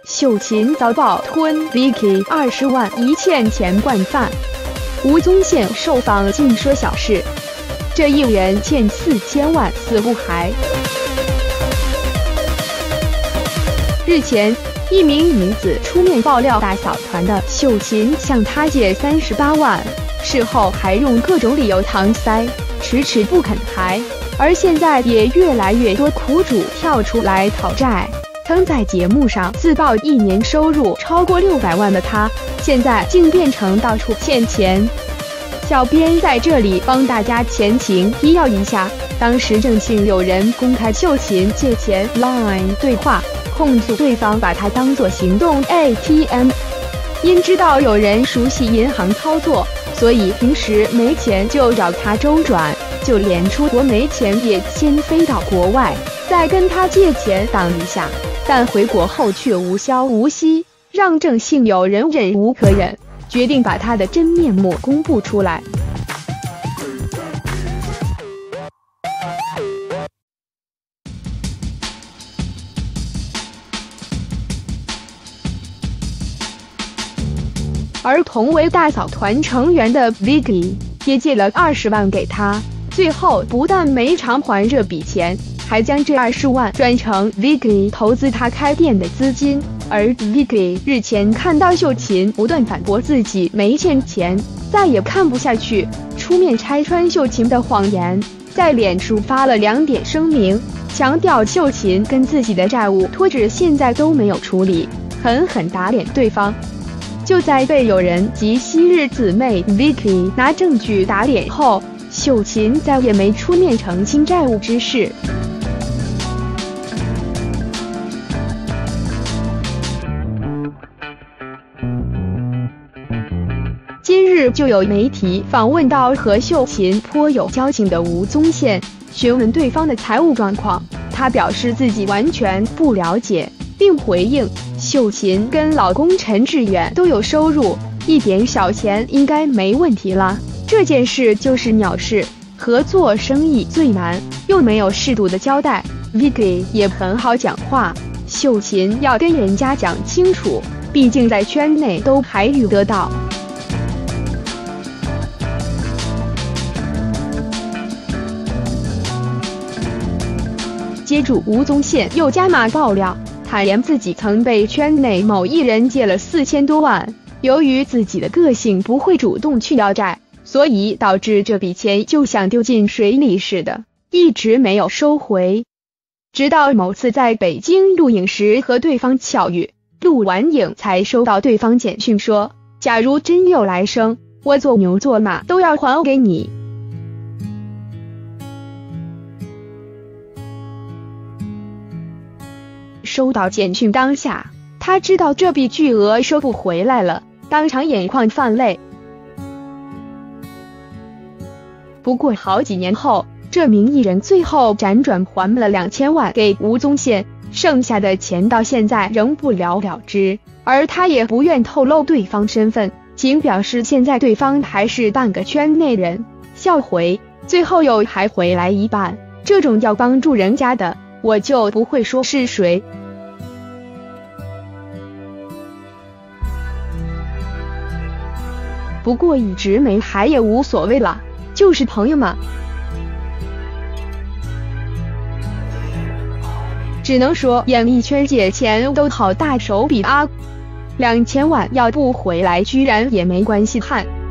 秀琴遭曝吞 Vicky 20万疑欠钱惯犯，吴宗宪受访尽说小事，这艺人欠4000万死不还。日前，一名女子出面爆料大嫂团的秀琴向她借38万，事后还用各种理由搪塞，迟迟不肯还。而现在也越来越多苦主跳出来讨债。曾在节目上自曝一年收入超过600万的他，现在竟变成到处欠钱。小编在这里帮大家前情提要一下，当时正幸有人公开秀琴借钱 LINE 对话，控诉对方把他当作行动 ATM。因知道有人熟悉银行操作，所以平时没钱就找他周转，就连出国没钱也先飞到国外，再跟他借钱挡一下。但回国后却无消无息，让郑姓友人忍无可忍，决定把他的真面目公布出来。而同为大嫂团成员的 Vicky 也借了20万给他，最后不但没偿还这笔钱，还将这20万转成 Vicky 投资他开店的资金。而 Vicky 日前看到秀琴不断反驳自己没欠钱，再也看不下去，出面拆穿秀琴的谎言，在脸书发了2点声明，强调秀琴跟自己的债务拖至现在都没有处理，狠狠打脸对方。就在被友人及昔日姊妹 Vicky 拿证据打脸后，秀琴再也没出面澄清债务之事。今日就有媒体访问到和秀琴颇有交情的吴宗宪，询问对方的财务状况，他表示自己完全不了解，并回应秀琴跟老公陈志远都有收入，一点小钱应该没问题了，这件事就是鸟事，合作生意最难，又没有适度的交代。 Vicky 也很好讲话，秀琴要跟人家讲清楚，毕竟在圈内都还遇得到。接住吴宗宪又加码爆料，坦言自己曾被圈内某艺人借了4000多万，由于自己的个性不会主动去要债，所以导致这笔钱就像丢进水里似的，一直没有收回。直到某次在北京录影时和对方巧遇，录完影才收到对方简讯说，假如真有来生，我做牛做马都要还给你。收到简讯当下，他知道这笔巨额收不回来了，当场眼眶泛泪。不过好几年后，这名艺人最后辗转还了2000万给吴宗宪，剩下的钱到现在仍不了了之，而他也不愿透露对方身份，仅表示现在对方还是半个圈内人，笑回最后又还回来一半，这种要帮助人家的，我就不会说是谁。不过一直没还也无所谓了，就是朋友嘛。只能说演艺圈借钱都好大手笔啊，2000万要不回来居然也没关系，汉。